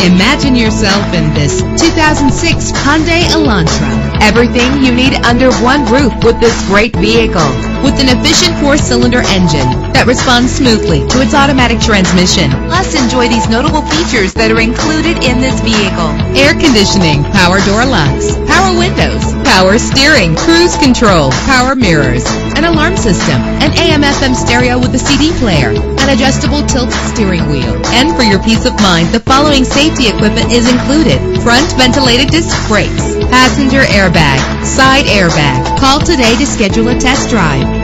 Imagine yourself in this 2006 Hyundai Elantra. Everything you need under one roof with this great vehicle. With an efficient 4-cylinder engine that responds smoothly to its automatic transmission. Plus, enjoy these notable features that are included in this vehicle: air conditioning, power door locks, power windows, power steering, cruise control, power mirrors, an alarm system, an AM/FM stereo with a CD player, an adjustable tilt steering wheel. And for your peace of mind, the following safety equipment is included: front ventilated disc brakes, passenger airbag, side airbag. Call today to schedule a test drive.